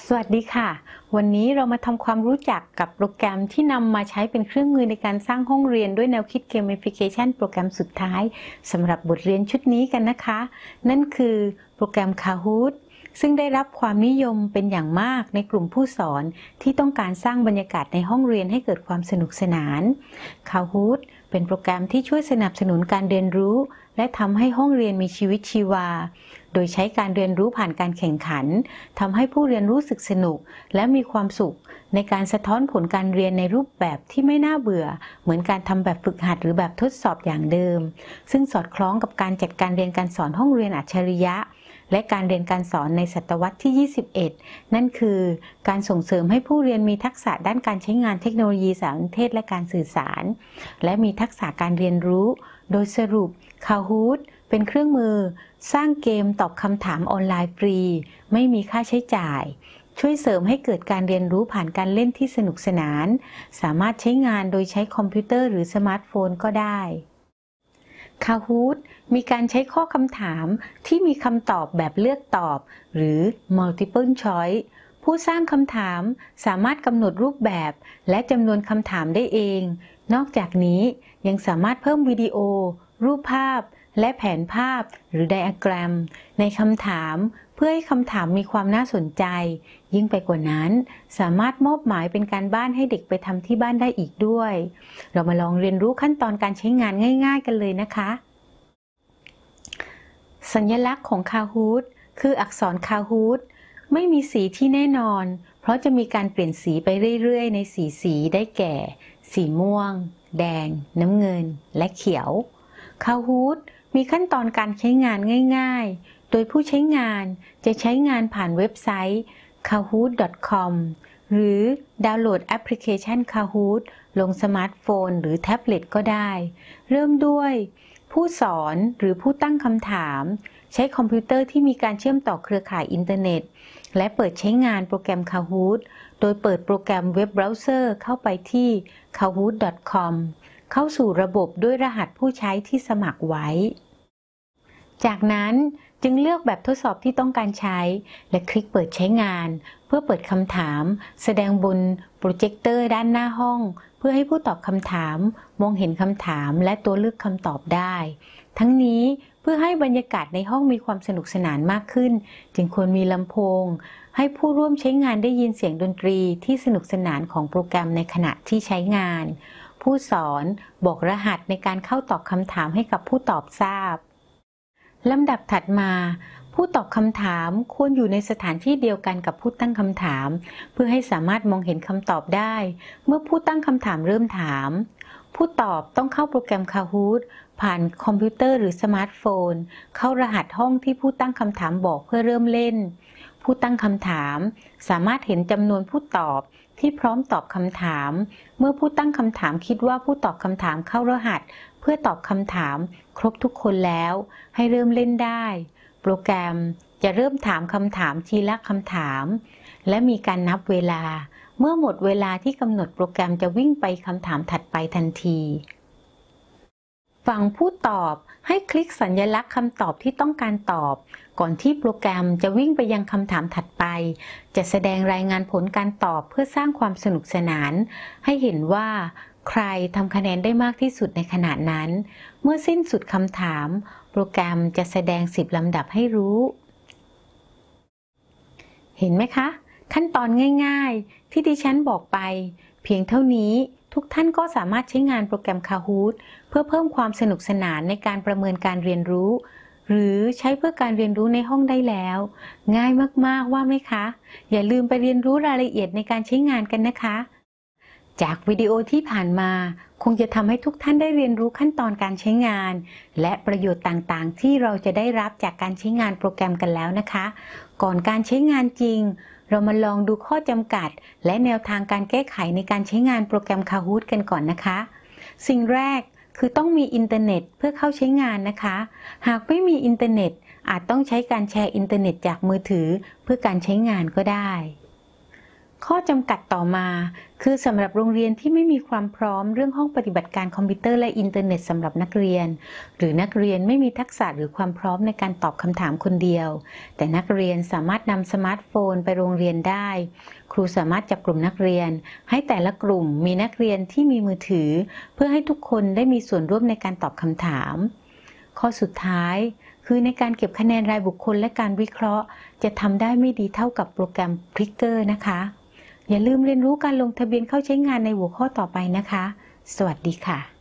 สวัสดีค่ะวันนี้เรามาทำความรู้จักกับโปรแกรมที่นำมาใช้เป็นเครื่องมือในการสร้างห้องเรียนด้วยแนวคิด Gamification โปรแกรมสุดท้ายสำหรับบทเรียนชุดนี้กันนะคะนั่นคือโปรแกรม Kahoot ซึ่งได้รับความนิยมเป็นอย่างมากในกลุ่มผู้สอนที่ต้องการสร้างบรรยากาศในห้องเรียนให้เกิดความสนุกสนาน Kahoot เป็นโปรแกรมที่ช่วยสนับสนุนการเรียนรู้และทำให้ห้องเรียนมีชีวิตชีวาโดยใช้การเรียนรู้ผ่านการแข่งขันทำให้ผู้เรียนรู้สึกสนุกและมีความสุขในการสะท้อนผลการเรียนในรูปแบบที่ไม่น่าเบื่อเหมือนการทำแบบฝึกหัดหรือแบบทดสอบอย่างเดิมซึ่งสอดคล้องกับการจัดการเรียนการสอนห้องเรียนอัจฉริยะและการเรียนการสอนในศตวรรษที่ 21 นั่นคือการส่งเสริมให้ผู้เรียนมีทักษะด้านการใช้งานเทคโนโลยีสารสนเทศและการสื่อสารและมีทักษะการเรียนรู้โดยสรุป Kahoot เป็นเครื่องมือสร้างเกมตอบคำถามออนไลน์ฟรีไม่มีค่าใช้จ่ายช่วยเสริมให้เกิดการเรียนรู้ผ่านการเล่นที่สนุกสนานสามารถใช้งานโดยใช้คอมพิวเตอร์หรือสมาร์ทโฟนก็ได้ Kahoot มีการใช้ข้อคำถามที่มีคำตอบแบบเลือกตอบหรือ multiple choice ผู้สร้างคำถามสามารถกำหนดรูปแบบและจำนวนคำถามได้เองนอกจากนี้ยังสามารถเพิ่มวิดีโอรูปภาพและแผนภาพหรือไดอะแกรมในคำถามเพื่อให้คำถามมีความน่าสนใจยิ่งไปกว่านั้นสามารถมอบหมายเป็นการบ้านให้เด็กไปทำที่บ้านได้อีกด้วยเรามาลองเรียนรู้ขั้นตอนการใช้งานง่ายๆกันเลยนะคะสัญลักษณ์ของ Kahoot คืออักษร Kahoot ไม่มีสีที่แน่นอนเพราะจะมีการเปลี่ยนสีไปเรื่อยๆในสีได้แก่ สีม่วงแดงน้ำเงินและเขียว Kahoot มีขั้นตอนการใช้งานง่ายๆโดยผู้ใช้งานจะใช้งานผ่านเว็บไซต์ kahoot.com หรือดาวน์โหลดแอปพลิเคชัน Kahoot ลงสมาร์ทโฟนหรือแท็บเล็ตก็ได้เริ่มด้วยผู้สอนหรือผู้ตั้งคำถามใช้คอมพิวเตอร์ที่มีการเชื่อมต่อเครือข่ายอินเทอร์เน็ตและเปิดใช้งานโปรแกรม Kahoot โดยเปิดโปรแกรมเว็บเบราว์เซอร์เข้าไปที่ kahoot.com เข้าสู่ระบบด้วยรหัสผู้ใช้ที่สมัครไว้จากนั้นจึงเลือกแบบทดสอบที่ต้องการใช้และคลิกเปิดใช้งานเพื่อเปิดคำถามแสดงบนโปรเจคเตอร์ด้านหน้าห้องเพื่อให้ผู้ตอบคำถามมองเห็นคำถามและตัวเลือกคำตอบได้ทั้งนี้เพื่อให้บรรยากาศในห้องมีความสนุกสนานมากขึ้นจึงควรมีลำโพงให้ผู้ร่วมใช้งานได้ยินเสียงดนตรีที่สนุกสนานของโปรแกรมในขณะที่ใช้งานผู้สอนบอกรหัสในการเข้าตอบคำถามให้กับผู้ตอบทราบลำดับถัดมาผู้ตอบคำถามควรอยู่ในสถานที่เดียวกันกับผู้ตั้งคำถามเพื่อให้สามารถมองเห็นคำตอบได้เมื่อผู้ตั้งคำถามเริ่มถามผู้ตอบต้องเข้าโปรแกรม Kahoot ผ่านคอมพิวเตอร์หรือสมาร์ทโฟนเข้ารหัสห้องที่ผู้ตั้งคำถามบอกเพื่อเริ่มเล่นผู้ตั้งคำถามสามารถเห็นจำนวนผู้ตอบที่พร้อมตอบคำถามเมื่อผู้ตั้งคำถามคิดว่าผู้ตอบคำถามเข้ารหัสเพื่อตอบคำถามครบทุกคนแล้วให้เริ่มเล่นได้โปรแกรมจะเริ่มถามคำถามทีละคำถามและมีการนับเวลาเมื่อหมดเวลาที่กำหนดโปรแกรมจะวิ่งไปคำถามถัดไปทันทีฝั่งผู้ตอบให้คลิกสัญลักษณ์คำตอบที่ต้องการตอบก่อนที่โปรแกรมจะวิ่งไปยังคำถามถัดไปจะแสดงรายงานผลการตอบเพื่อสร้างความสนุกสนานให้เห็นว่าใครทำคะแนนได้มากที่สุดในขณะนั้นเมื่อสิ้นสุดคำถามโปรแกรมจะแสดง10ลำดับให้รู้เห็นไหมคะขั้นตอนง่ายๆที่ดิฉันบอกไปเพียงเท่านี้ทุกท่านก็สามารถใช้งานโปรแกรม Kahoot เพื่อเพิ่มความสนุกสนานในการประเมินการเรียนรู้หรือใช้เพื่อการเรียนรู้ในห้องได้แล้วง่ายมากๆว่าไหมคะอย่าลืมไปเรียนรู้รายละเอียดในการใช้งานกันนะคะจากวิดีโอที่ผ่านมาคงจะทำให้ทุกท่านได้เรียนรู้ขั้นตอนการใช้งานและประโยชน์ต่างๆที่เราจะได้รับจากการใช้งานโปรแกรมกันแล้วนะคะก่อนการใช้งานจริงเรามาลองดูข้อจำกัดและแนวทางการแก้ไขในการใช้งานโปรแกรม Kahoot กันก่อนนะคะสิ่งแรกคือต้องมีอินเทอร์เน็ตเพื่อเข้าใช้งานนะคะหากไม่มีอินเทอร์เน็ตอาจต้องใช้การแชร์อินเทอร์เน็ตจากมือถือเพื่อการใช้งานก็ได้ข้อจำกัดต่อมาคือสำหรับโรงเรียนที่ไม่มีความพร้อมเรื่องห้องปฏิบัติการคอมพิวเตอร์และอินเทอร์เน็ตสำหรับนักเรียนหรือนักเรียนไม่มีทักษะหรือความพร้อมในการตอบคำถามคนเดียวแต่นักเรียนสามารถนำสมาร์ทโฟนไปโรงเรียนได้ครูสามารถจับกลุ่มนักเรียนให้แต่ละกลุ่มมีนักเรียนที่มีมือถือเพื่อให้ทุกคนได้มีส่วนร่วมในการตอบคำถามข้อสุดท้ายคือในการเก็บคะแนนรายบุคคลและการวิเคราะห์จะทำได้ไม่ดีเท่ากับโปรแกรม Pricker นะคะอย่าลืมเรียนรู้การลงทะเบียนเข้าใช้งานในหัวข้อต่อไปนะคะสวัสดีค่ะ